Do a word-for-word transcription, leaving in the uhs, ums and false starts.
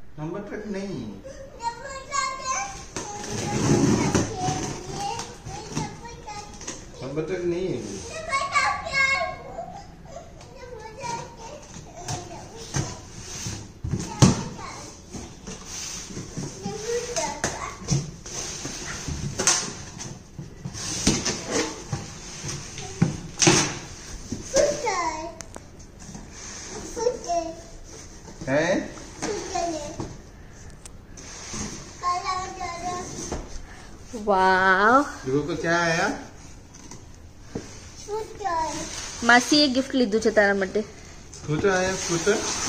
Number truck नहीं, number truck नहीं है। है वाह, देखो को क्या आया। मासी एक गिफ्ट लीधું છે તારા માટે। स्कूटर आया, स्कूटर।